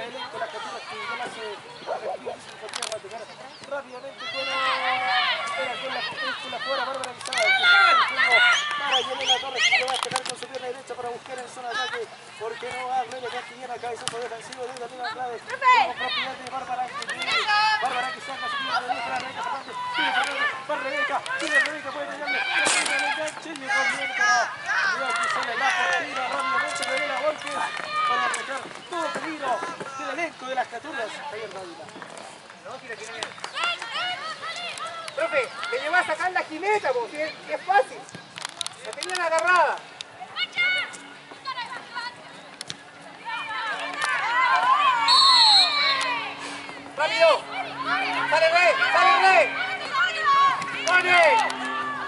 el elenco, las capturas que ya las a tocar rápidamente con la jugadora Bárbara Quizada, para Yanela Torres, que va a pegar con su pierna derecha para buscar en zona de ataque, porque no va a Gloria Castillana, cabezazo defensivo de Daniela Andrade, como propiedad de Bárbara que saca su pierna derecha, la Rebeca Fernández, para Rebeca, puede tirarle, el enganche y le conviene para que sale la partida rápidamente de Daniela Borges para atacar todo peligro del elenco de las Caturras. Javier Dávila. No, si la tiene bien. Profe, le llevó a sacar la jineta, si es fácil. La tenían agarrada. ¡Rápido! ¡Sale Rey! ¡Sale!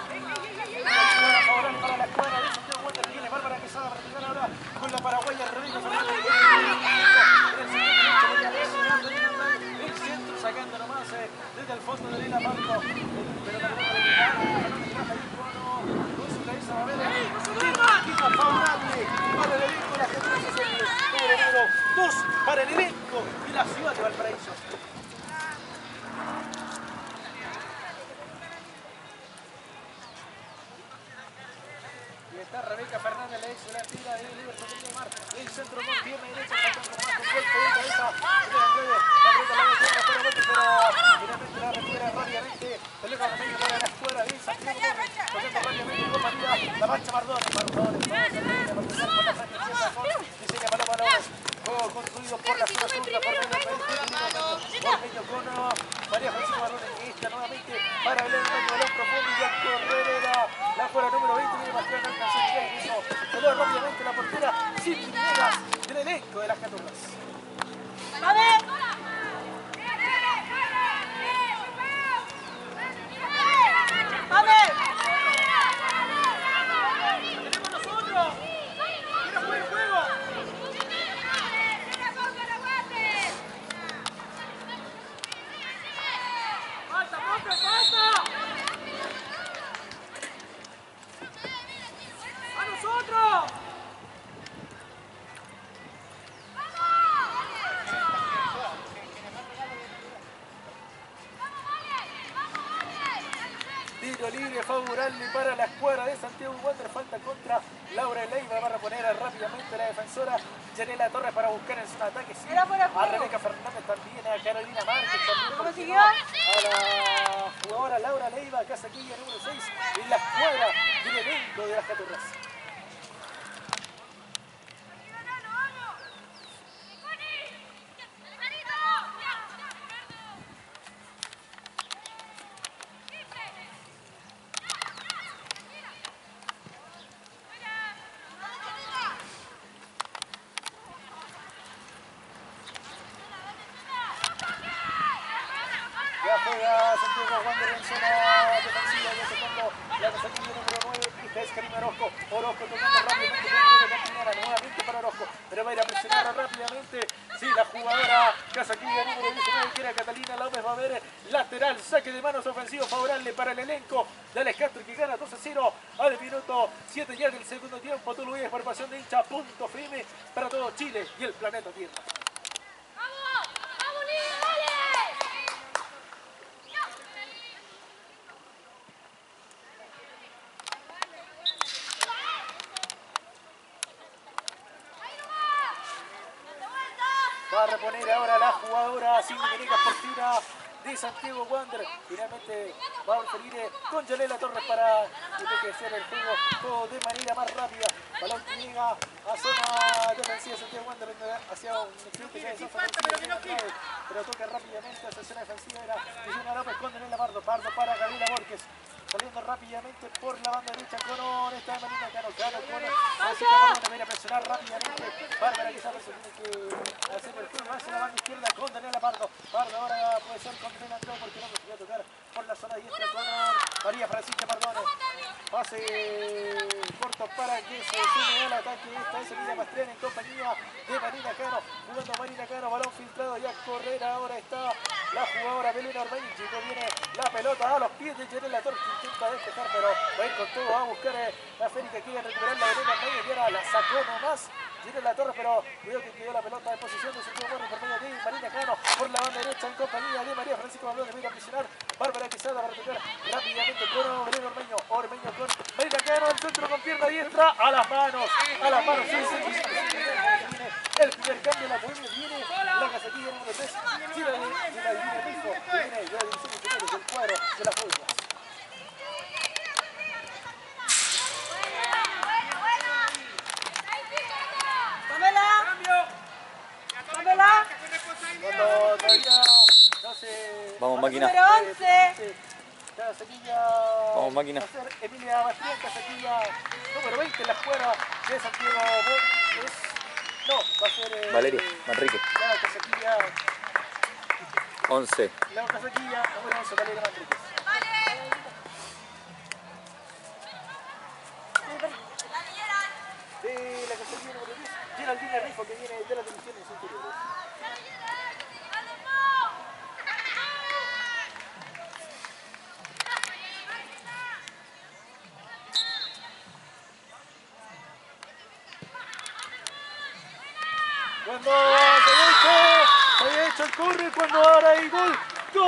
Para la escuadra de Santiago Wander, viene Bárbara Quesada para tirar ahora con la paraguaya Rebeca Fernández. El centro sacando nomás desde el fondo de Lila Marco, pero la pelota de con su cabeza va a ver quita favorable para el elenco de las Caturras Sociales, número 2 para el elenco de la ciudad de Valparaíso. Está Rebeca Fernández, la tira de Libertad de Mar, el centro con pierna derecha, saltando más con golpe de cabeza de Andrés, la pelota la deja para golpe, pero finalmente la recupera rápidamente, pelota a la media para la escuadra de Santiago Torres, tocando rápidamente con María, la marcha Mardón, por la franja izquierda con Diseña Paloma López, juego construido por la zona sur, por medio con María Francisco Barrón, esta nuevamente para el balón profundo y ya Correra, la fuera número 20, viene más claro, salió rápidamente la portera sin Pinedas del elenco de las Caturras. ¡Tenemos nosotros! ¡Quiero jugar el juego! ¡Falta, profe, falta! ¡A nosotros! Tiro libre favorable para la escuadra de Santiago Wander. Falta contra Laura Leiva. Va a reponer rápidamente la defensora Yanela Torres para buscar en zona de ataque. Sí, a Rebeca Fernández también, a Carolina Márquez también. ¿Cómo siguió? A la jugadora Laura Leiva, casaquilla número 6 en la escuadra del elenco de las Caturras. Ya juega Santiago Wander en zona defensiva, ya tocando la casaquilla número 9, esta es Karina Orozco. Orozco tocando rápidamente, nuevamente para Orozco, pero va a ir a presionar rápidamente. Sí, la jugadora casaquilla número 19, que era Catalina López, va a ver lateral, saque de manos ofensivo favorable para el elenco de Alex Castro, que gana 2-0 al minuto 7 ya del segundo tiempo. Tú lo ves por pasión de hincha, punto firme para todo Chile y el planeta Tierra. Va a reponer ahora la jugadora sin muñecas portina de Santiago Wander. Finalmente va a preferir con Yanela Torres para hacer el juego de manera más rápida. Balón que llega a zona defensiva de Santiago Wander hacia un excelente pero toca rápidamente hacia zona defensiva. Era Diana López con Daniela Pardo para Gabriela Borges. Saliendo rápidamente por la banda derecha con esta de Marina Cano. Viene a presionar rápidamente. Bárbara Quesada tiene que hacer el juego hacia la banda izquierda con Daniela Pardo. Pardo ahora puede ser con Daniela Andrés porque no consiguió tocar por la zona diestra con María Francisca Pardone. Pase corto para que se sume al ataque. Esta es Emilia Mastriani en compañía de Marina Cano. jugando Marina Cano, balón filtrado ya a correr, ahora está la jugadora Belén Ormeño, chico, viene la pelota a los pies de Yanela Torres, que intenta despejar, pero va a ir con todo, va a buscar a Férica, quiere recuperar la Belén Ormeño, y ahora la sacó nomás Yanela Torres, pero cuidado que quedó la pelota de posición de Santiago Morri por medio de Marina Cano, por la banda derecha en compañía de María Francisco Balón, le viene a presionar Bárbara Quesada para tocar rápidamente con Belén Ormeño, Ormeño con Marina Cano, el centro con pierna diestra, a las manos, sí, el primer cambio, la Bohemia viene, la casaquilla número 3, Chila Divina Rifo, que viene de la división inferiores del cuadro de la Bohemia. Cuando todavía no se... Vamos, máquina. Número 11. Casaquilla... Vamos, máquina. Va a ser Emilia Bastián, casaquilla número 20 en la escuadra de Santiago Morri. No, va a ser... Valeria Manrique. La casaquilla... 11. La casaquilla número 11, Valeria Manrique. De la casaquilla número 10, Geraldina Rifo, que viene de las divisiones inferiores. Cuando se había hecho el corre, cuando ahora hay gol.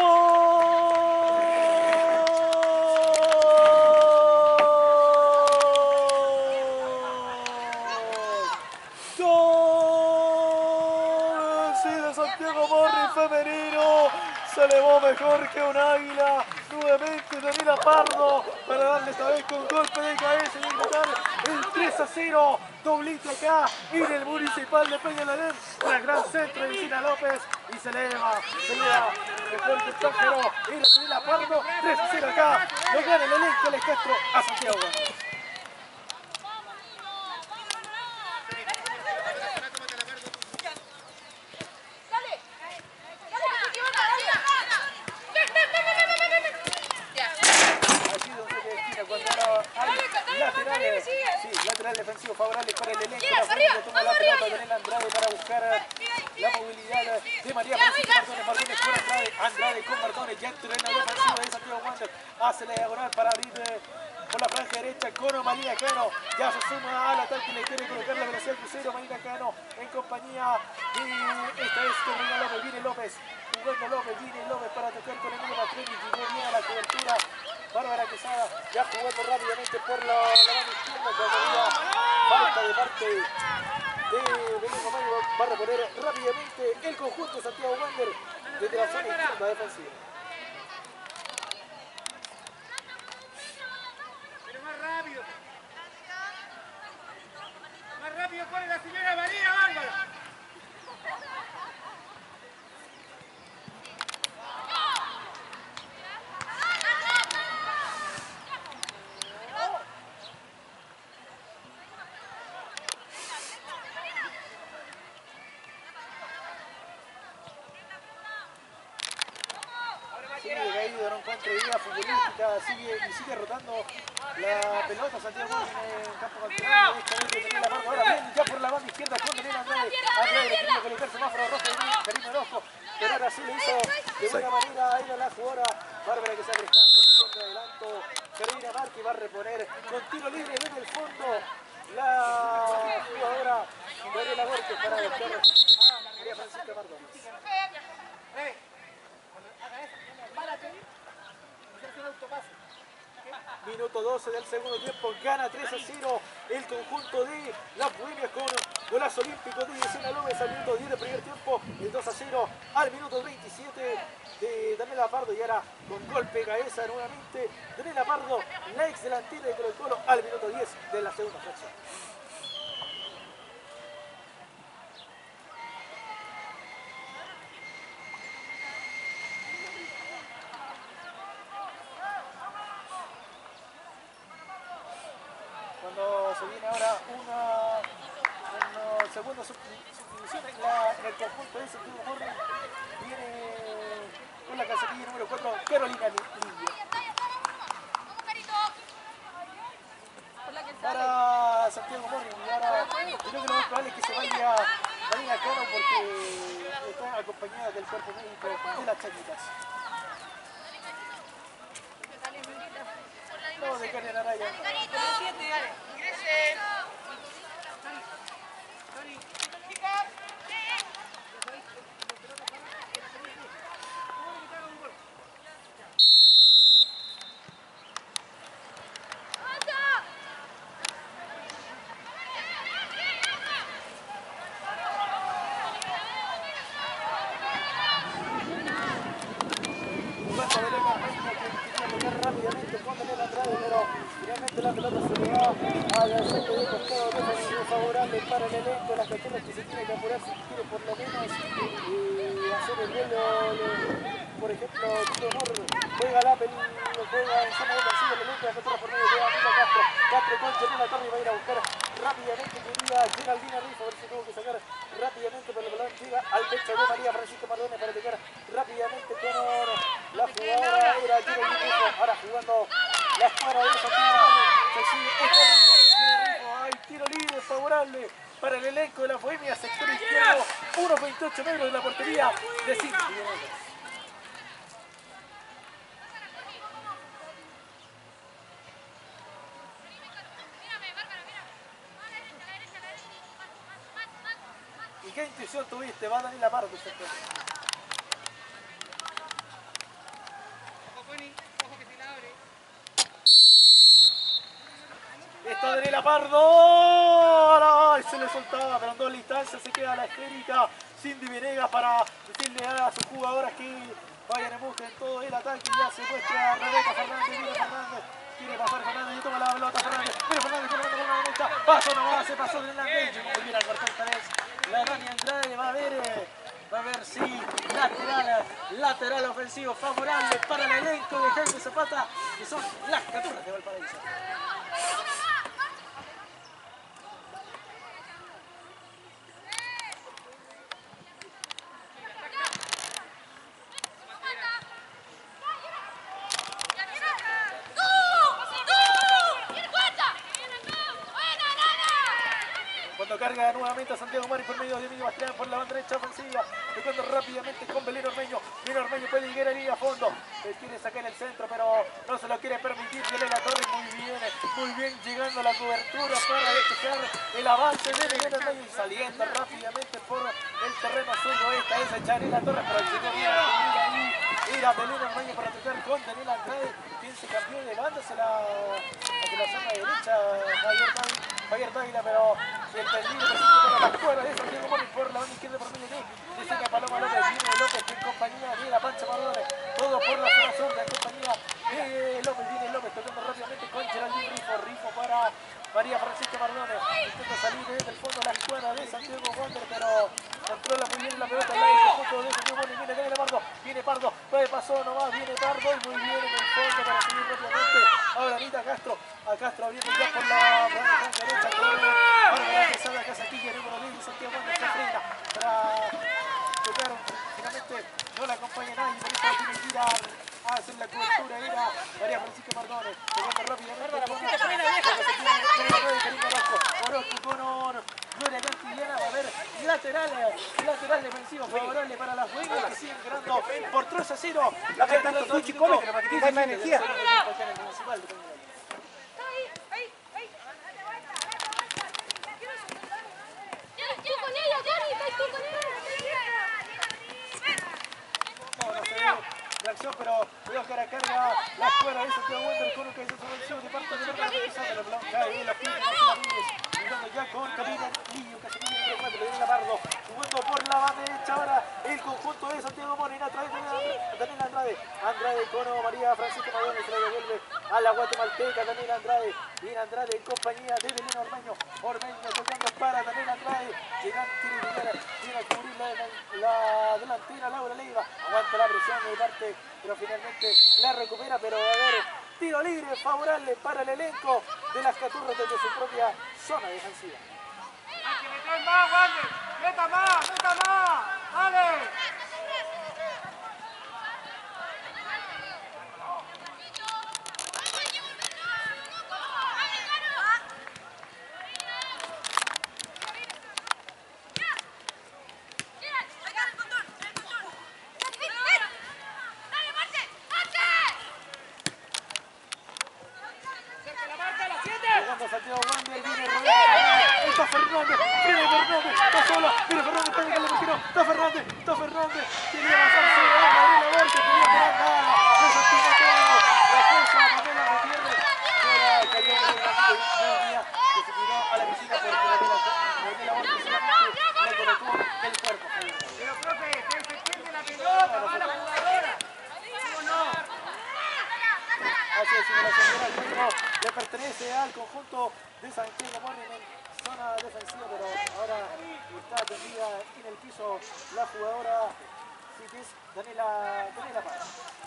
¡Gol! Sí, de Santiago Morri femenino. Se elevó mejor que un águila. Nuevamente Daniela Pardo para darle esta vez con golpe de cabeza y empatar el 3-0. Doblito acá en el Municipal de Peñalolén. La gran centro de Vicina López y se eleva mejor que el pájaro. Y la Daniela Pardo, 3-0 acá. Lo gana el elenco del Castro a Santiago. Lateral defensivo favorable para el elenco. La Florida toma la pelota de Daniela Andrade para buscar la movilidad de María Francisca Martínez con Andrade con Martínez, ya entró en la defensiva de Santiago Wander, hace la diagonal para abrir por la franja derecha con Marina Cano, ya se suma al ataque, le quiere colocar la velocidad del crucero. Marina Cano en compañía de esta vez con Reina López, viene López, jugando López, viene López para tocar con Emilio Patroni, llegó bien a la cobertura. Bárbara Quesada ya jugando rápidamente por la mano izquierda, cuando había falta de parte de Belén Romero, va a reponer rápidamente el conjunto de Santiago Wander desde la zona izquierda defensiva. Pero más rápido corre la señora María Bárbara. Sigue caído, no encuentra idea futbolística, sigue rotando la pelota. Santiago en el campo contrario. Ahora bien, ya por la banda izquierda con Daniela Andrade. Andrade le quería colocar semáforo rojo de Karim Orozco, pero ahora sí lo hizo de buena manera. Ahí va la jugadora Bárbara que se abre en posición de adelanto. Carolina Márquez va a reponer con tiro libre desde el fondo. La jugadora Daniela Borges para buscar a María Francisca Mardones. Minuto 12 del segundo tiempo, gana 3-0 el conjunto de las Bohemias con golazo olímpico de Yesenia López al minuto 10 del primer tiempo, el 2-0 al minuto 27 de Daniela Pardo, y ahora con golpe de cabeza nuevamente Daniela Pardo, la ex delantera de Colo Colo, al minuto 10 de la segunda fracción. Cuando se viene ahora una segunda subdivisión en el conjunto de Santiago Morri, viene con la casaquilla número 4, Carolina Livio. Para Santiago Morri, y ahora creo que lo más probable es que se vaya Marina Cano porque está acompañada del cuerpo médico de las técnicas. No, de Karen Araya. Rápidamente cuando le Andrade, pero finalmente la pelota se le va al centro de costado defensivo favorable para el elenco. Las Caturras que se tiene que apurar si quiere por lo menos hacer el vuelo. Por ejemplo, Tito Mor juega la pelota, juega en zona defensiva el elenco de las Caturras por medio de Amiga Castro. Castro con Janela Torre va a ir a buscar rápidamente, quería Geraldina Rifo, a ver si tuvo que sacar rápidamente, pero el balón llega al pecho de María Francisca Mardone para pegar rápidamente con la jugadora era Geraldina Rifo. Ahora jugando la escuadra de Santiago se sigue este Rifo. Hay tiro libre favorable para el elenco de la Bohemia, sector izquierdo, 1.28 metros de la portería de Cinti. ¿Y qué intuición tuviste? Va Daniela Pardo. Está Daniela Pardo. ¡Ay! Se le soltaba, pero en dos instancias se queda la esférica. Cindy Venegas para decirle a sus jugadoras que vayan en busca en todo el ataque. Ya se muestra Rebeca Fernández. Mira Fernández. Quiere pasar Fernández y toma la pelota Fernández. Mira Fernández con la derecha. Paso nomás, se pasó de la derecha. Muy bien al cuarto esta vez. La Dani Andrade va a ver si lateral ofensivo favorable para el elenco de Jaime Zapata, que son las Caturras de Valparaíso. Carga nuevamente a Santiago Mari por medio de Emilio Bastián por la banda derecha ofensiva, tocando rápidamente con Belén Ormeño. Belén Ormeño puede llegar a línea a fondo, quiere sacar el centro pero no se lo quiere permitir. Belén La Torre muy bien llegando a la cobertura para despejar el avance de Belén Ormeño y saliendo rápidamente por el terreno suyo. Esta es Chanela Torres, pero llegó bien a cubrir ahí. Era Belén Ormeño para tocar con Daniela Andrade, quien se cambió de banda hacia la zona derecha, Javier Dávila, pero el peligro para la cuerda de Santiago Mori por la banda izquierda por medio de Yesenia Paloma López, viene López en compañía de la Pancha Mardone, todo por la zona sur en compañía de López, viene López tocando rápidamente con Geraldine Rifo para María Francisca Mardone, intenta salir desde el fondo la escuadra de Santiago Wander, pero controla muy bien la pelota al lado del conjunto de Santiago Mori, viene Pardo, pasó nomás, viene Pardo y muy bien en el fondo para seguir rápidamente. Ahora Anita Castro, a Castro abriendo ya por la derecha, ahora empezada Casaquilla, número 10 de Santiago Wander, se frena para tocar, finalmente no la acompaña nadie, por eso tiene que ir a hacer la cobertura, era María Francisca Mardone, tocando rápidamente con Gloria Cantillana, va a haber lateral defensivo favorable para las Bohemias que siguen ganando por 3-0. La que tanto Tucci come, para que tenga más energía. Reacción, pero cuidado que ahora carga la escuadra de Santiago Wander con un cabezazo ofensivo de parte de Bernardo Pizarro. La pelota cae en la piel de Marcela Ramírez, jugando ya con Karina Lillo, Casemiro número 4, le viene la Pardo, jugando por la banda derecha ahora el conjunto de Santiago Morena a través de Daniela Andrade con María Francisca Mardone, se la devuelve a la guatemalteca Daniela Andrade, viene Andrade en compañía de Belén Ormeño tocando para Daniela Andrade, llegando, tiene a cubrir la delantera Laura Leiva, aguanta la presión de parte, pero finalmente la recupera, pero va a haber tiro libre favorable para el elenco de las Caturras desde su propia zona defensiva. Hay que meter más, Wander. Meta más, dale. Fernández, viene Fernández, está sola, viene Fernández, está llegando el arquero, está Fernández, quería avanzarse, Gabriela Borges, quería tirar nada, desactivó todo, la fuerza, Pamela Gutiérrez, ahora cayó un día que se tiró a la piscina porque Gabriela Borges solamente le colocó el cuerpo. Pero profe, se entiende la pelota, va la jugadora. ¿Sí o no? Así es, simulación general, pero le pertenece al conjunto de Santiago Morning en zona defensiva, pero ahora está tendida en el piso la jugadora que es Daniela Parra.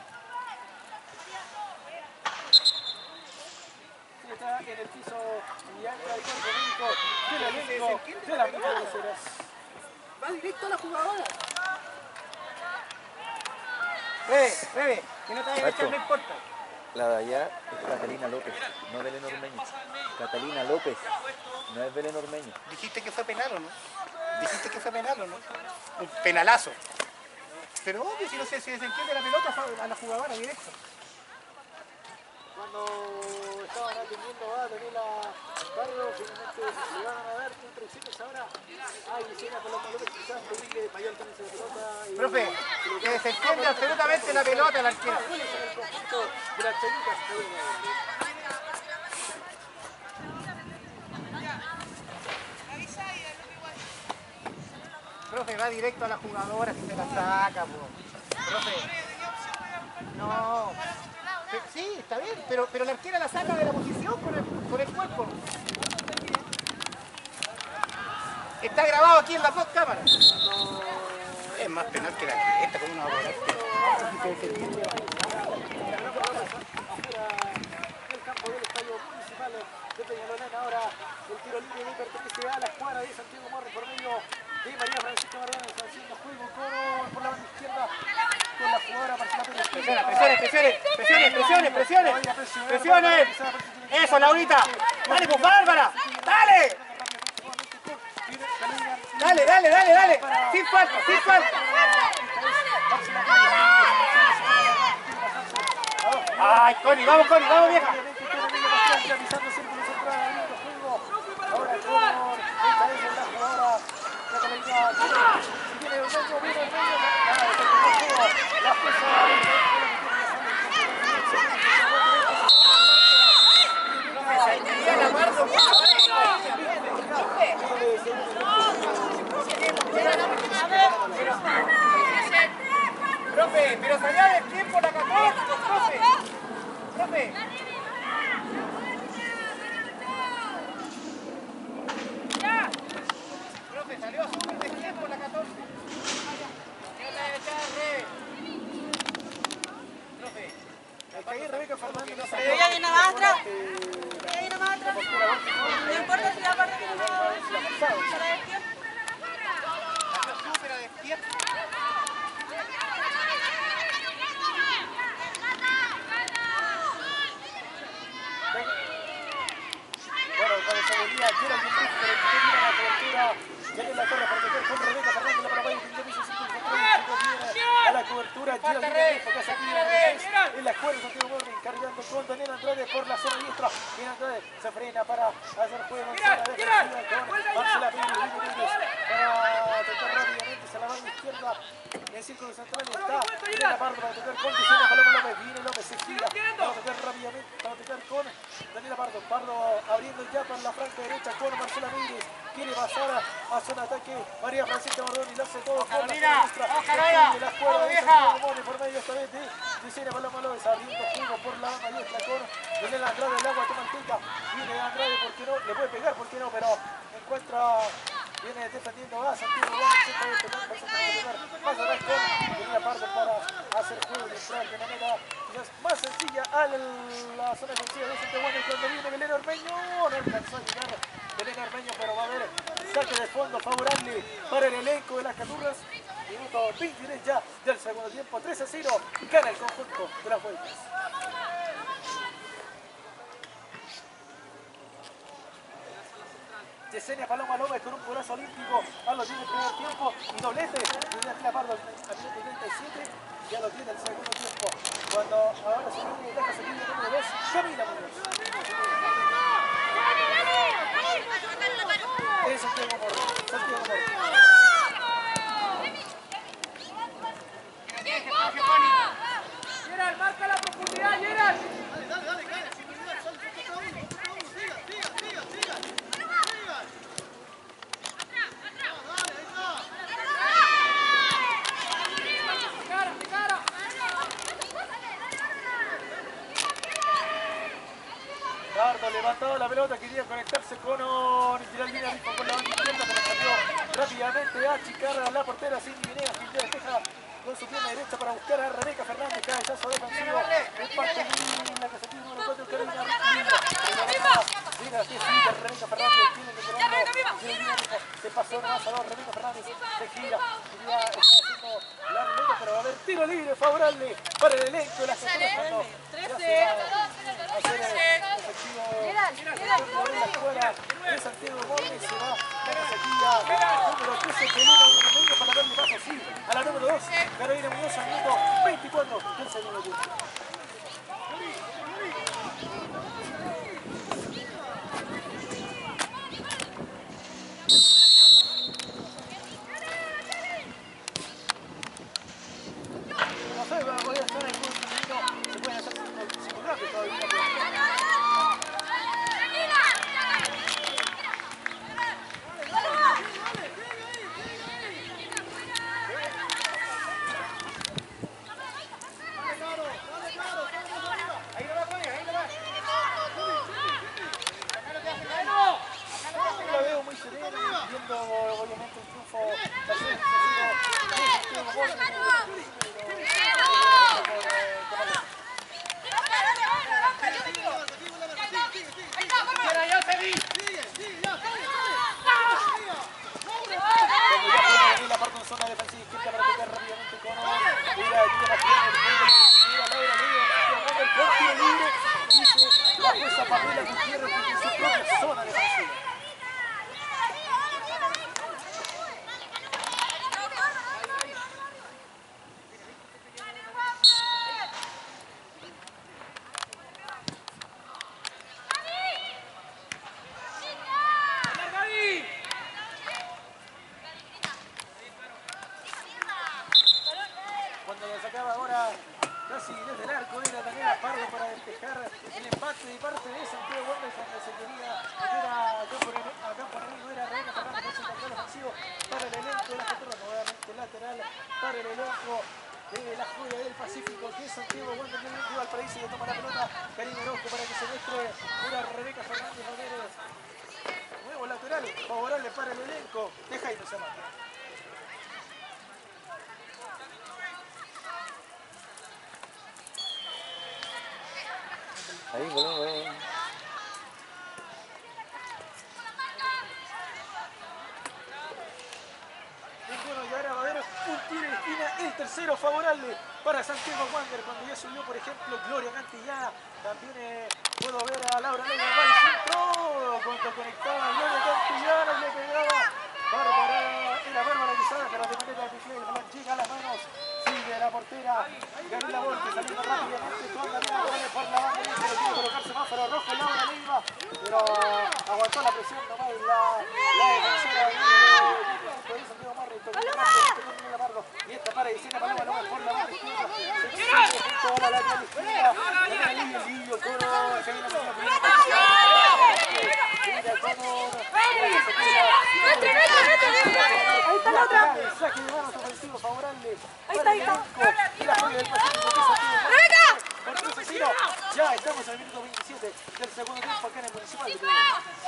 Está en el piso y entra el cuerpo médico del elenco de las microceras. Va directo a la jugadora. Bebe, que no te vayas a echar, no importa. La de allá es Catalina López, no Belén Ormeño. Catalina López, no es Belén Ormeño. Dijiste que fue penal o no. Dijiste que fue penal o no. Un penalazo. Pero obvio, si no se entiende la pelota a la jugadora directo. Cuando estaban atendiendo a Daniela Pardo, finalmente le van a dar instrucciones ahora. Hay Yesenia Paloma López, quizás pedirle mayor tenencia de pelota. Profe, que se entiende absolutamente la pelota la arquera. En el conjunto de las técnicas. Profe, va directo a la jugadora si se la saca, po. Profe. No. Sí, está bien, pero la arquera la saca de la posición con el cuerpo. Está grabado aquí en las dos cámaras. Es más penal que la esta, como una hora. El campo del estadio municipal de Peñalolén. Ahora el tiro libre le pertenece a la escuadra de Santiago Morris por medio de María Francisca Mardones. Está haciendo juego por la banda izquierda con la jugadora Marcela Pérez. Presiones. Eso, Laurita. Dale, pues, Bárbara. Dale. Dale. Sin falta. Ay, Connie, vamos vieja. Ahora con esta vez la jugadora Catalina. Viene el medio, la fuerza. Profe, pero salía del tiempo la 14, profe. Profe, salió súper de tiempo la 14. Profe. Ahí Rebeca Fernández no Pero ella viene más atrás. No importa si la parte que no me va a ver. Súper a despierta. Bueno, cuando se venía Gerald Dupri, pero que viene la cobertura, viene la torre para tocar con Rebeca Fernández, la Paraguay, que piso 5 viene a la cobertura, Gerald Dupri, que hace aquí en la escuela Santiago Morning, cargando con Daniel Andrade por la zona diestra, y Andrade se frena para hacer juego en zona defensiva con Marcela Pérez, para tocar rápidamente, se la banda izquierda, en el círculo central está Elena Pardo para tocar con Yesenia Paloma López, viene López, se gira, para tocar rápidamente, para tocar con Daniela Pardo, abriendo ya para la franja derecha con Marcela Mírez, quiere pasar a zona de ataque, María Francisca Mardoni, lo hace todo con la zona nuestra, de la escuadra de Santiago Morning por medio esta vez de Yesenia Paloma López, abriendo juego por la banda diestra con Daniela Andrade, el agua tomalteca, viene Andrade porque no, le puede pegar porque no, pero encuentra, viene defendiendo a Santiago Morning, más atrás con Daniela Pardo para hacer juego y entrar de manera quizás más sencilla a la zona defensiva de Santiago Morning, cuando viene Belén Ormeño, no alcanzó a llegar Belén Ormeño, pero va a haber saque de fondo favorable para el elenco de las Caturras. Minuto 23 ya del segundo tiempo, 3-0, gana el conjunto de las Vueltas. Yesenia Paloma López con un corazo olímpico a los 10 del primer tiempo y doblete de Daniela Pardo al minuto 37 y a los 10 del segundo tiempo. Cuando ahora se viene, deja seguir el número 2, Camila Muñoz. de Santiago Morri. Gerald, marca la profundidad, Gerald. Dardo levantado la pelota, quería conectarse con Giraldina Rifo con la banda izquierda, pero salió rápidamente a achicar a la portera Cindy Venegas, que despeja con su pierna derecha para buscar a Rebeca Fernández, cabezazo defensivo, en parte de la casativa número 4, Carolina Rifo. Llega que sí, Rebeca Fernández, tiene que quedarlo, Giraldina Rifo, se pasó nomás a dos, Rebeca Fernández, se gira, ya está haciendo la ruleta, pero va a haber tiro libre favorable para el elenco, las personas no. La escuela de Santiago Morri se va la casaquilla número 13, Peleno Urmeño para darle paso así a la número 2, Carolina Muñoz, al minuto 24 del segundo tiempo. No sé, voy a estar en un camino, se pueden hacer simulacros todavía. La veo muy serena, viendo obviamente el triunfo la parte de zona defensiva izquierda para tocar rápidamente con Laura libre, dice la jueza Pamela Gutiérrez en su propia zona defensiva. Cuando lo sacaba ahora casi desde el arco era Daniela Pardo para despejar el empate de parte de Santiago Wanderers, cuando se quería meter a campo enemigo, era Rebeca Fernández, es un control ofensivo para el elenco de la Caterra, nuevamente lateral para el elenco de la Joya del Pacífico, que es Santiago Wanderers, de Valparaíso, y toma la pelota Karina Orozco para que se muestre, era Rebeca Fernández, nuevo lateral favorable para el elenco de Jaime Zamora. Ahí, volvemos. Ninguno, y ahora va a haber un tiro de esquina, el tercero favorable para Santiago Wanderers, cuando ya subió, por ejemplo, Gloria Cantillana. También puedo ver a Laura Leiva al centro, cuando conectaba a Gloria Cantillana y le pegaba Bárbara, era Bárbara Quizada, pero de manera difícil, el balón llega a las manos. Sigue la portera Gabriela Volpe saliendo rápidamente con la línea por la banda, pero quiere colocar semáforo rojo Laura Leiva, pero aguantó la presión nomás la defensora de Santiago Morri, y esta para Isena Paloma nomás por la banda izquierda, se sigue junto a la lateral izquierda, la Livio Coro, se viene con la primera Ahí está la otra. saque de manos ofensivo favorable. Ahí está, ahí está. Y la Joya del Pacífico. ¡Rebeca! Ya estamos en el minuto 27 del segundo tiempo acá en el Municipal de Temuco.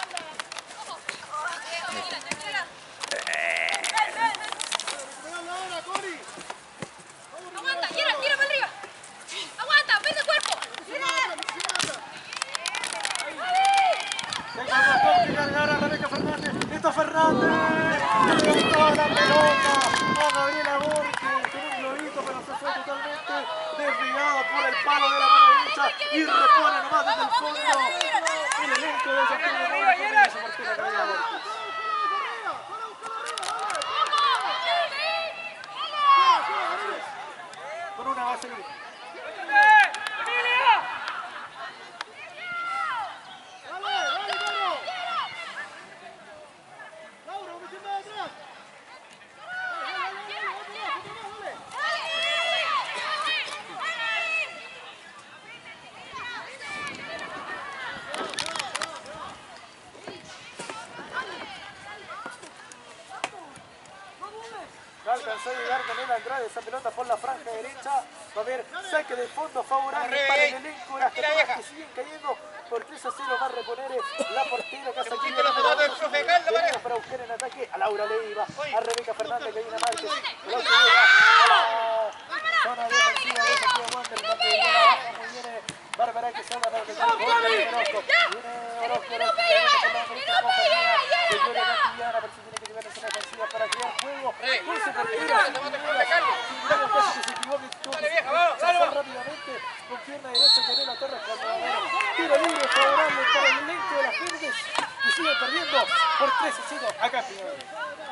Aguanta, gira para arriba. Aguanta, ven de cuerpo. Tengo el botón que cargar a Rebeca Fernández. ¡Esto Fernández! Le toda la pelota a Gabriela Borges con un globito, pero se fue totalmente desviado por el palo de la mano derecha y repone nomás desde el fondo el elenco de Santiago Morri con su portera Gabriela Borges. Con una base libre. quedar Daniel Andrade esa pelota por la franja derecha. Va a haber saque de fondo favorable para el elenco. Las que siguen cayendo por 3-0. Va a reponer la portera que hace aquí para buscar en ataque a Laura Leiva, a Rebeca Fernández, Karina Márquez. El otro llega a la zona defensiva de Santiago Wander. Muy bien Bárbara que salga para que salga Orozco. Viene Orozco por la derecha, compañía de Gloria Cantillana. Parece que tiene que llevar en zona defensiva para crear juego. Pulse portera, sin miramos casi que se equivoque. Rápidamente con pierna derecha Yanela Torres cuando va a haber tiro libre favorable para el elenco de las Verdes que sigue perdiendo por 3-0 acá en Primavera.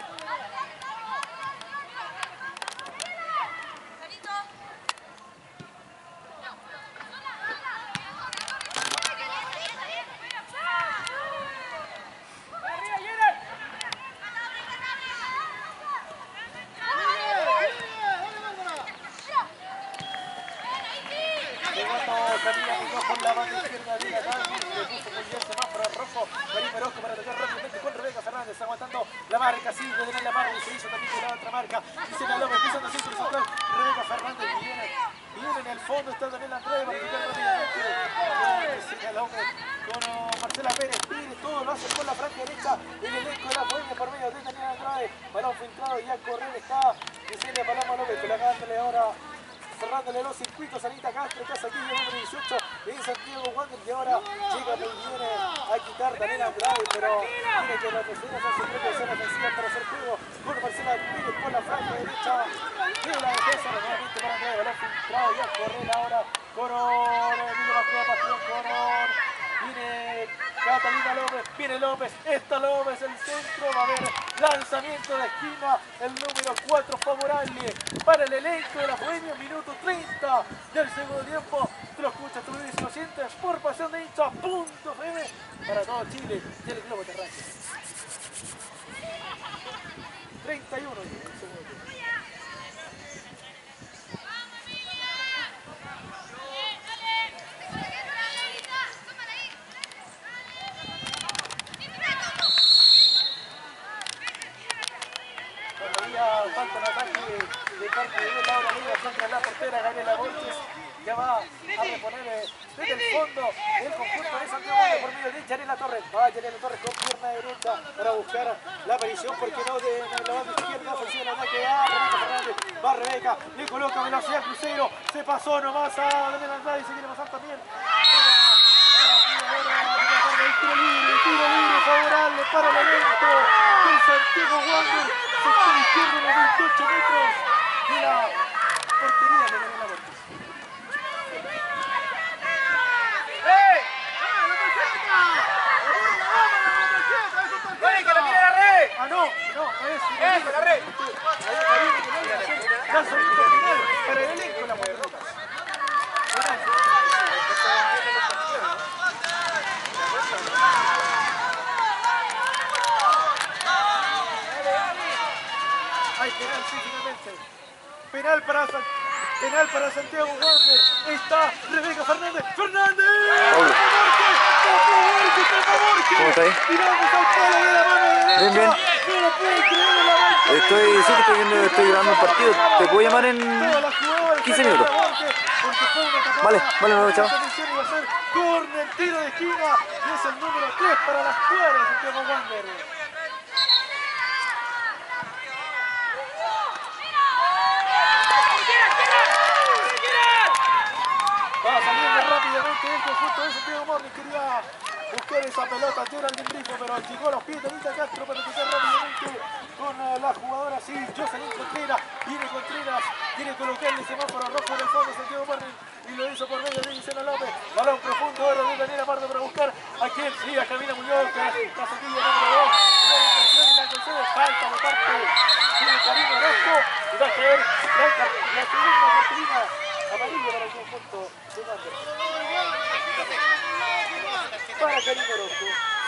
Camila Muñoz por la banda izquierda de la Dani, le puso muy bien semáforo rojo, Karina Orozco para atacar rápidamente con Rebeca Fernández, aguantando la marca, sí, de tener la marca y se hizo también con la otra marca, Gisela López pisando así por central, Rebeca Fernández viene en el fondo, está Daniel Andrade para picar rápidamente, Gisela López con Marcela Pérez, pide todo, lo hace por la franja derecha, el elenco de la Bohemia por medio de Daniel Andrade, balón filtrado y a correr está Gisela Paloma López, colocándole ahora cerrándole los circuitos a Anita Castro, que hace aquí el número 18 en Santiago Wander, y ahora llega muy bien a quitar Daniel Andrade, pero tiene que retroceder a su propia zona ofensiva para hacer juego con Marcela Pérez por la franja derecha de la defensa, nuevamente para Andrade, balón filtrado y a correr ahora Corón, Emilio Macrea, Pastrón, Corón, viene Catalina López, viene López, está López, el centro, va a haber lanzamiento de esquina, el número 4 favorable para el elenco de la Bohemia, minuto 30 del segundo tiempo. Tú lo escuchas, tú lo dices, lo sientes por Pasión de Hincha.fm para todo Chile y el globo terráqueo. 31 del segundo tiempo. Falta un ataque de parte de Laura Leiva contra la portera Gabriela Borges, que va a reponer desde el fondo el conjunto de Santiago por medio de Yanela Torres. Va Yanela Torres con pierna derecha para buscar la aparición, porque no de la banda izquierda, ofensiva el ataque a Rebeca Fernández. Va Rebeca, le coloca velocidad crucero, se pasó nomás a Daniel Andrade y se quiere pasar también. Tiro libre favorable para el elenco de Santiago Wander. Sector izquierdo en los 28 metros de la portería de Daniela Borges. ¡Oye, que la tire la red! Ah, no es la red. Lanzamiento final para el elenco de la Muerrocas. Hay penal, sí, finalmente. Penal para Santiago Wander. Está Rebeca Fernández. ¡Fernández! ¿Cómo está ahí? Tiramos al palo de la mano derecha. Bien, bien. No lo puedo creer en la banca. Estoy grabando el partido. ¿Te puedo llamar en 15 minutos? Vale, chao. Corner, tiro de esquina. Y es el número 3 para las cuadras de Santiago Wander. Va saliendo rápidamente del conjunto de Santiago Morning, quería buscar esa pelota Geraldine Brifo, pero llegó a los pies de Anita Castro para empezar rápidamente con la jugadora, sí, Jocelyn Contreras, quiere colocarle semáforo rojo en el fondo de Santiago Morning y lo hizo por medio de Gisela López, balón profundo ahora de Daniela Pardo para buscar a quien sí, a Camila Muñoz, que es la sequilla número 2, la intención y la concede, falta de parte de Karina Orozco y va a caer la segunda cartulina amarilla para el conjunto de Wander. Para Karina Orozco.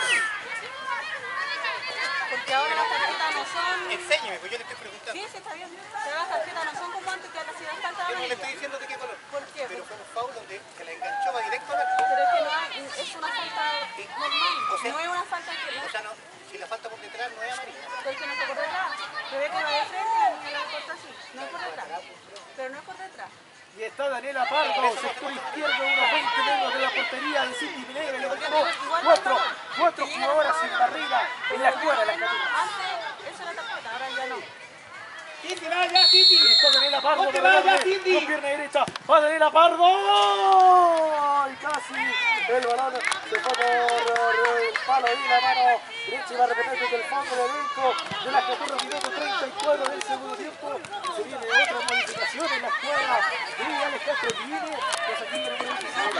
Porque ahora las tarjetas no son... Enséñeme, pues yo le estoy preguntando. Sí, está bien. Pero las tarjetas no son como antes, que ahora sí dan falta de Yo no le amarilla. estoy diciendo de qué color. ¿Por qué? Pero fue un foul donde se la enganchó, va directo a la... Pero es que no hay, es una falta normal, O sea, no es una falta que... O sea, no, si la falta por detrás no es amarilla. Porque no se corta atrás. Rebeca va de frente y la niña la corta así. No es Pero no es por detrás. Y está Daniela Pardo, sector izquierdo, unos 20 metros de la portería de Cindy Minera. Le dejó cuatro jugadoras en barrera en la escuadra de las Caturras. Antes eso era tarjeta, ahora ya no. Cindy, va ya, Cindy. Está Daniela Pardo, Ponte, va ya, Cindy. con pierna derecha. Va Daniela Pardo. Y casi el balón se fue por el palo y la mano derecha. Y va a repetir desde el fondo del elenco de las Caturras, minuto 34 del segundo tiempo. Se viene otra modificación en la escuadra de Alex Castro, que viene, pues aquí viene el 27.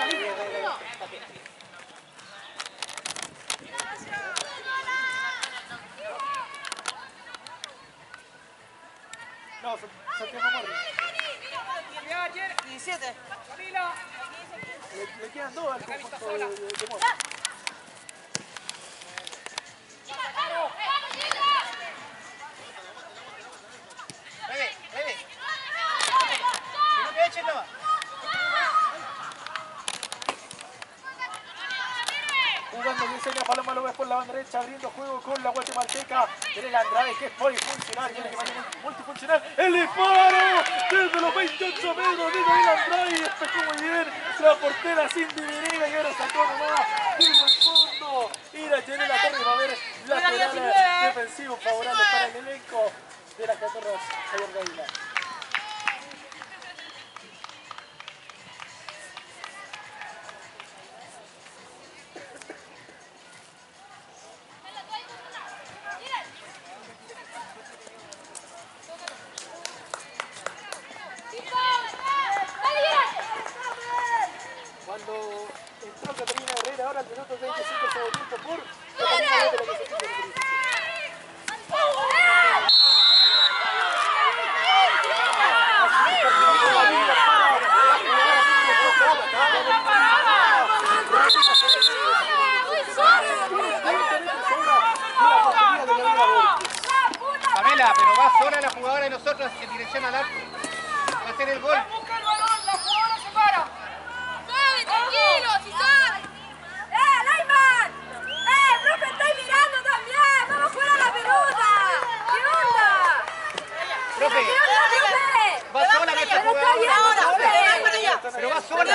No, Santiago Morri. 17. Le quedan dos al conjunto de Morri. Bebe. Que no te eches nomás. Jugando que enseña Paloma López por la banda derecha, abriendo juego con la guatemalteca. Terela Andrade, que es polifuncional, tiene que mantener multifuncional. ¡El disparo! Desde los 28 metros de Terela Andrade, despejó muy bien la portera Cindy Minera y ahora sacó nomás desde el fondo. Y la Yanela Torres va a ver laterales defensivos favorables para el elenco de las Caturras Javier Gaila. Cuando entró Catarina Herrera, ahora al minuto 25 segundo tiempo por Catarina López, la que se quita de Pamela, pero va sola la jugadora de nosotros en dirección al arco. Va a hacer el gol. Busca el balón, la jugadora se para. ¡Tranquilo, si sabes! Laiman! ¡Profe, estoy mirando también! ¡Vamos fuera la pelota! ¿Qué onda? Profe, ¿Qué onda, profe? va sola nuestra Pero está bien, jugadora. profe. Pero va sola.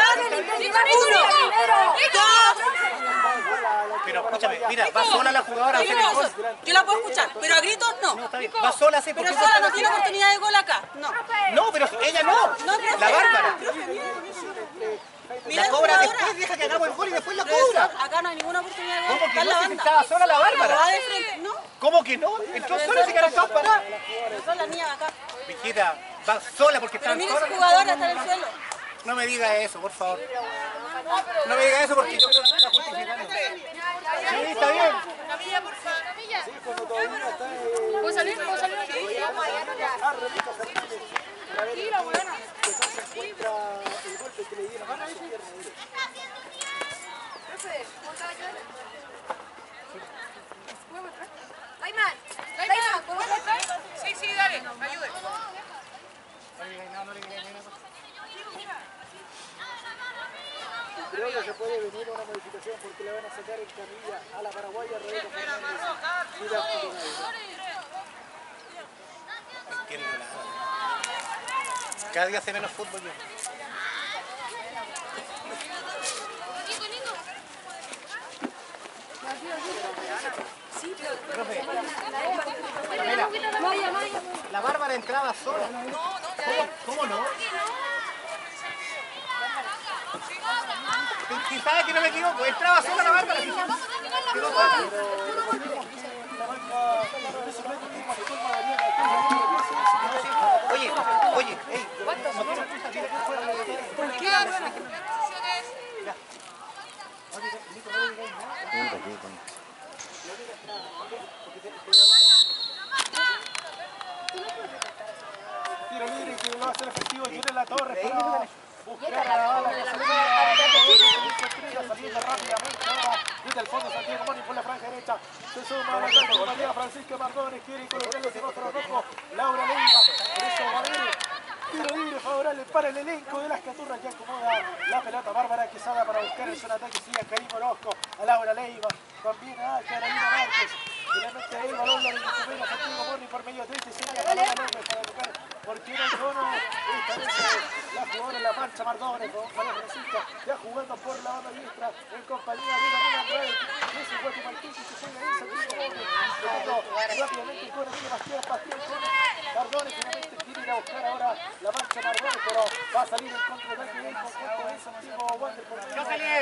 Pero escúchame, mira, va sola la jugadora a hacer el gol. Yo la puedo escuchar, pero a gritos no. No, está bien. Va sola, sí. Pero sola no tiene oportunidad de gol acá. No. No, pero ella no. profe. La Bárbara. Mira La el cobra jugador. después, deja que hagamos el gol y después la Profesor, cobra. acá no hay ninguna oportunidad de gol. ¿Cómo Está que en no? la Si banda. estaba sola la Pero Bárbara. va de frente, ¿no? ¿Cómo que no? Entró sola y se quedaron todas paradas. Profesor, la niña va acá. Mijita, va sola porque Pero están mire su solas. jugadora está en el suelo. No me diga eso, por favor. No me diga eso porque yo creo que está justificando. Sí, está bien. Sí, cuando todavía está ¿Puedo salir? ¿Puedo salir? Renita Fernández. A ver, que no se encuentra el golpe que le dieron a su pierna derecha. Laiman, ¿puedo entrar? Sí, dale, ayude. Creo que se puede venir una modificación porque le van a sacar en camilla a la paraguaya Rebeca Fernández. Mira, No entiendo nada. Cada día hace menos fútbol yo. Profe, Pamela, la Bárbara entraba sola. ¿Cómo no? Si sabe que no me equivoco, entraba sola la Bárbara. Quedó sola. Oye, ey, ¿Por qué, Bárbara? tiro libre que lo va a hacer efectivo Yanela Torres para buscar a la que saliendo rápidamente ahora desde el fondo Santiago Moni por la franja derecha. Se suma a la cancha María Francisca Mardones, quiere colocarle ese rostro rojo Laura Leiva. Por eso va a haber tiro libre favorable para el elenco de las Caturras que acomoda la pelota Bárbara Quesada para buscar el zona ataque. Sigue a Karim Orozco, a Laura Leiva, también a Carolina Márquez. Finalmente ahí el balón lo recupera Santiago Moni por medio de este señor Paloma López para tocar porque en el cono esta vez la jugadora en la marcha Mardones, María Francisca, ya jugando por la banda diestra en compañía de Daniela Andrade, que es el guatemalteco que juega ahí, Santiago Borges, rápidamente el cono viene Bastián con Mardones, finalmente quiere ir a buscar ahora la marcha Mardones, pero va a salir en contra de el conjunto de Santiago Wander por medio.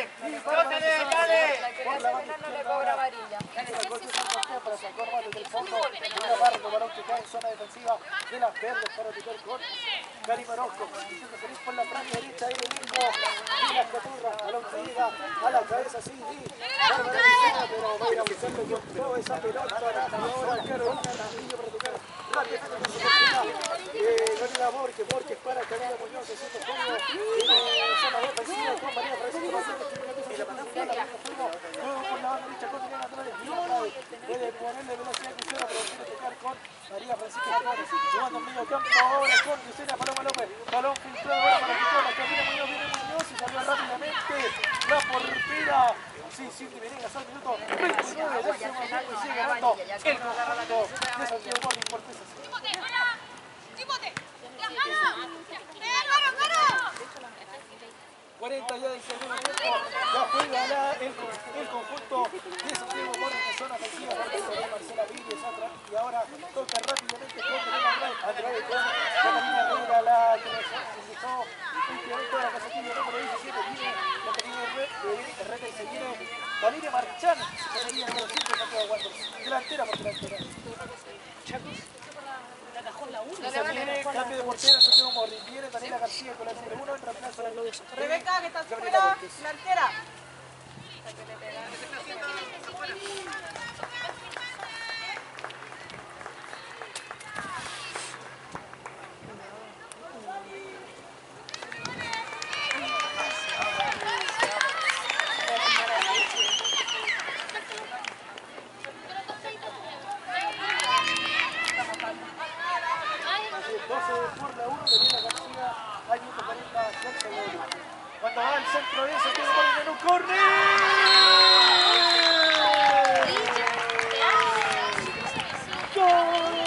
Por la banda izquierda, el gol de San José para sacar más desde el fondo, una barra balón que cae en zona defensiva de las verdes para picar con Karim Orozco, intenta salir por la franja derecha, ahí mismo, y las caturras, balón que llega a la cabeza, sí, Bárbara Vicena, pero va a ir a buscarle con toda esa pelota, ahora Carolina Castillo para tocar rápidamente con su cortina, Gabriela Borges para Camila Muñoz, haciendo juego, zona defensiva con María Francisca, luego por la banda derecha con Daniela Andrade, puede ponerle velocidad a Crucero, pero quiere tocar con María Francisca Andrade, jugando en medio campo ahora con Lucena Paloma López, balón filtrado ahora para Nicola, Camila Muñoz, viene Muñoz y salió rápidamente la portera, sí, Cindy Venegas al minuto 29 del segundo tiempo y sigue ganando el conjunto de Santiago Borges por 3-0. 40 ya del segundo tiempo, ya juega el conjunto de Santiago Borges en zona ofensiva por parte de Marcela Villes y ahora toca rápidamente con Andrade con Catalina Herrera, la que nos indicó últimamente la casatilla número 17, viene Catalina Herrera y se viene Valeria Marchán, casatilla número 5 de Santiago Wanderers, delantera por delantera. Cambio de portera, Santiago Morris. Viene Daniela García con la número 1 en reemplazo de Rebeca, que está fuera, la arquera. Cuando va al centro de Santiago Borges en un córner. ¡Gol!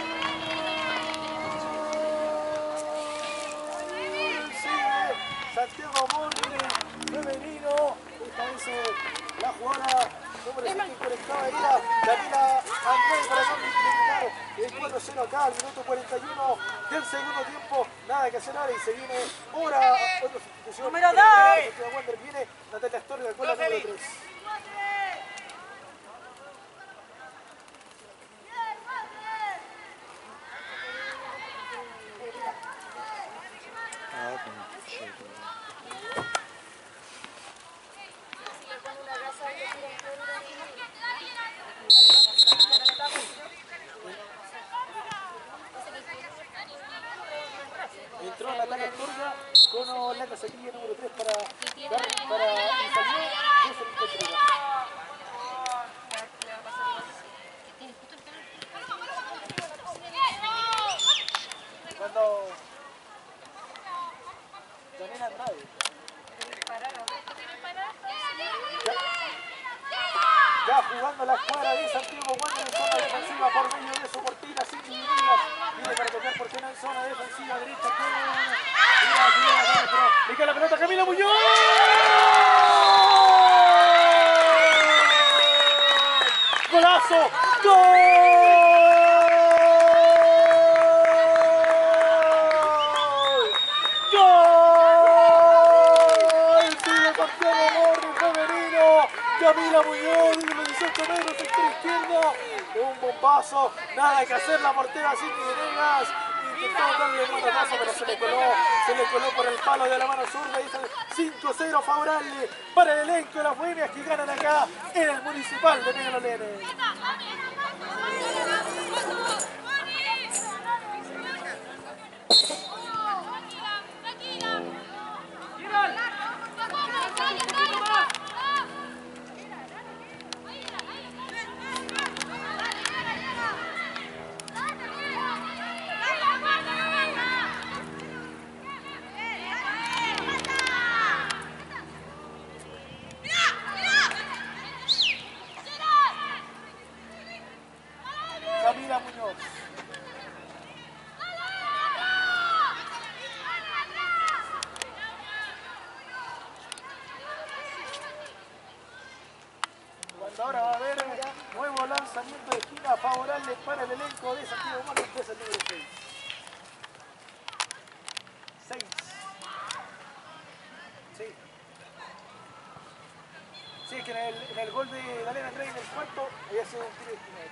Santiago Borges, femenino. Esta vez la jugadora número 5 conectada era Daniela Andrade para no terminar el 4-0 acá al minuto 41 del segundo tiempo. Nada que hacer ahora y se viene otra sustitución. Número 2. Santiago Wander viene Natalia Astorga con la número 3. Entró Natalia Astorga con la casaquilla número 3 para Isabel Contreras. Cuando Daniela Andrade ya jugando la escuadra de Santiago Wander en zona defensiva por medio de su cortina, Cindy Venegas viene para tocar por en zona defensiva derecha le queda la pelota a Camila Muñoz. ¡Golazo! ¡Gol! ¡Sigue Santiago Borges femenino! Camila Muñoz, desde 18 metros, sector izquierdo. Un bombazo, nada que hacer la portera Cindy Venegas. Intentó darle el manotazo, pero se le coló por el palo de la mano zurda. Y 5-0 favorable para el elenco de las bohemias que ganan acá en el Municipal de Peñalolén. Camila Muñoz. es que en el gol de Daniel Andrés en el cuarto había sido un tiro de esquina.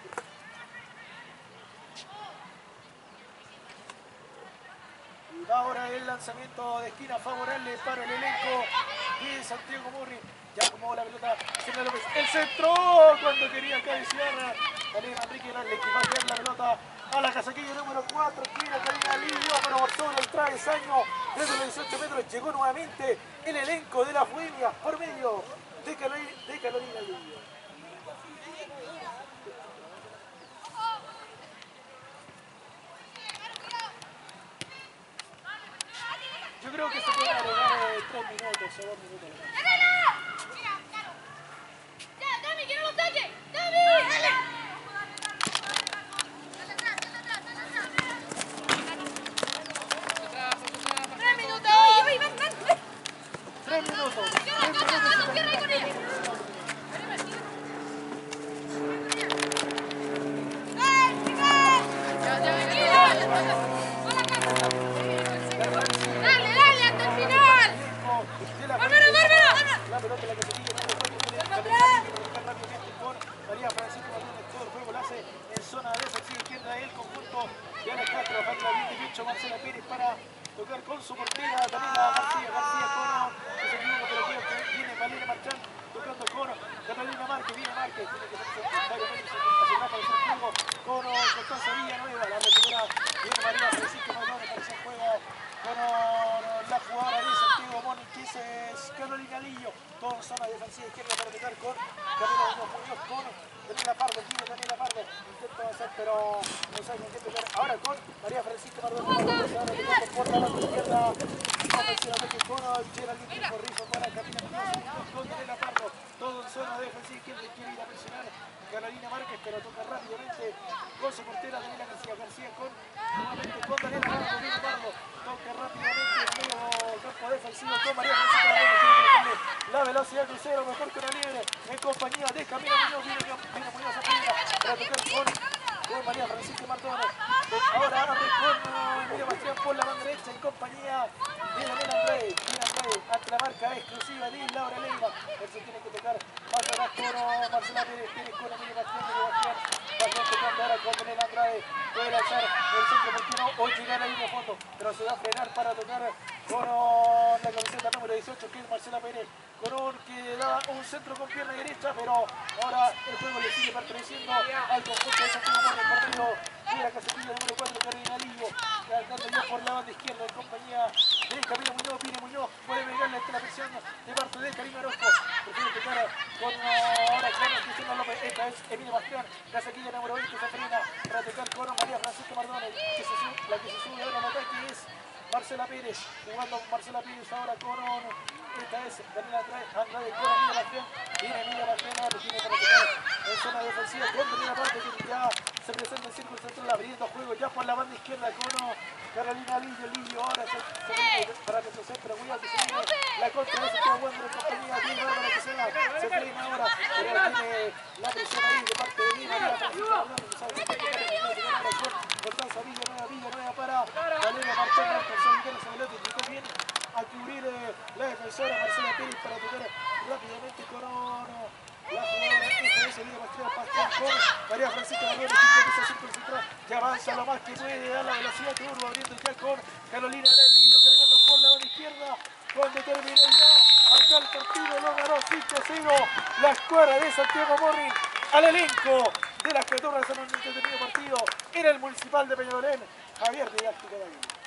Y va ahora el lanzamiento de esquina favorable para el elenco de Santiago Morning. Ya como la pelota, Serena López, el centro cuando quería cabecear Daniel Enrique, le va a quedar la pelota a la casaquilla número 4, esquina Karina Lillo, pero por sobre el travesaño desde los 18 metros llegó nuevamente el elenco de las Bohemias por medio de Carolina Lillo. Yo creo que se puede agregar 3 minutos o 2 minutos. ¡Dami, que no lo saque! ¡Dami! Marcela Pérez para tocar con su portera, Daniela García Cono, que se equivoca, pero viene Valeria Marchán tocando con Catalina Márquez, viene Márquez, tiene que ser varios metros hacia atrás para hacer juego, Cono, Constanza Villanueva, la recupera, viene María Francisco Maldonado, aparece en juego con la jugadora de Santiago Moni, que es Carolina Lillo, todo en zona defensiva izquierda para tocar con Camila Muñoz, con Daniela Pardo, Daniela Pardo, intenta avanzar, pero no sabe con qué tocar. Ahora con María Francisca Maldonado, ahora tocando por la banda izquierda, ofensivamente con Geraldine Corrizo para Camila Muñoz, con Daniela Pardo, todo en zona defensiva izquierda, quiere ir a presionar Carolina Márquez, pero toca rápidamente con su portera Daniela García con nuevamente con Daniela Pardo, viene Pardo, toca rápidamente en medio campo defensivo con María Francisca Maldonado, la velocidad crucero, mejor que una libre, en compañía de Camila Muñoz, viene Muñoz a primera, para tocar con María Francisca Martínez. Ahora abre con Emilia Bastián por la banda derecha, en compañía de Daniel Andrés, ante la marca exclusiva de Laura Leiva. Él se tiene que tocar más atrás con Marcela Pérez, tiene con Emilia Bastián, Bastián tocando ahora con Daniel Andrade, puede lanzar el centro portero o llegar ahí de fondo, pero se va a frenar para tocar con la camiseta número 18, que es Marcela Pérez, Corón que da un centro con pierna derecha, pero ahora el juego le sigue perteneciendo al conjunto de Santiago Morning por medio de la casetilla número 4, Carolina Lillo, andando ya por la banda izquierda en compañía de Camila Muñoz, Pine Muñoz, puede pegarle ante la presión de parte de Karina Orozco, prefiere tocar con ahora con Cristiano López, esta es Emilia Bastián, casetilla número 20, se frena para tocar con María Francisca Mardone, la que se sube ahora al ataque es Marcela Pérez, jugando Marcela Pérez ahora con esta es Daniela Andrade con Emilia Bastián, viene Emilia Bastián, ahora tiene para tocar en zona defensiva con Daniela Parte, que ya se presenta en círculo central abriendo juego ya por la banda izquierda con Carolina Lillo, ahora se viene para retroceder, pero cuidado que se viene la contra de Santiago Wander en compañía de Bárbara que se frena ahora, pero tiene la presión ahí de parte de María Francisca Mardone, que sabe que con Constanza Villanueva para Valeria Marchán, consolidando esa pelota, llegó bien a cubrir la defensora Marcela Pérez para tocar rápidamente con la jugadora esta vez Emilia Bastián con María Francisca Mardone, que empieza a círculo central, que avanza lo más que puede, da la velocidad que Urbo abriendo ya con Carolina Lillo cargando por la banda izquierda. Cuando terminó ya acá el partido lo ganó 5-0 la escuadra de Santiago Morning al elenco de las 14 en un entretenido partido en el Municipal de Peñalolén. Javier Didáctico de Aguilar.